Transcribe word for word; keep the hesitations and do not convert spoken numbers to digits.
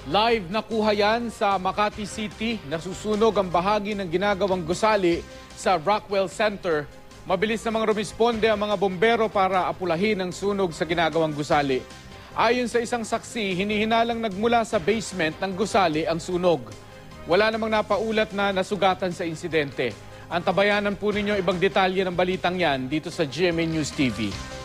Live nakuha yan sa Makati City. Nasusunog ang bahagi ng ginagawang gusali sa Rockwell Center. Mabilis namang rumisponde ang mga bombero para apulahin ang sunog sa ginagawang gusali. Ayon sa isang saksi, hinihinalang nagmula sa basement ng gusali ang sunog. Wala namang napaulat na nasugatan sa insidente. Antabayanan po ninyo ibang detalye ng balitang yan dito sa G M A News T V.